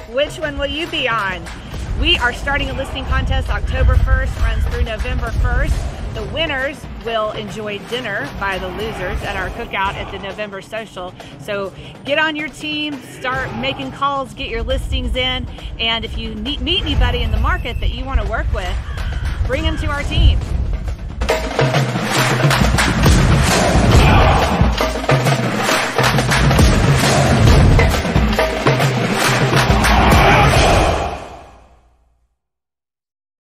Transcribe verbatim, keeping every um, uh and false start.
Which one will you be on? We are starting a listing contest October first, runs through November first. The winners will enjoy dinner by the losers at our cookout at the November social. So get on your team, start making calls, get your listings in, and if you meet anybody in the market that you want to work with, bring them to our team.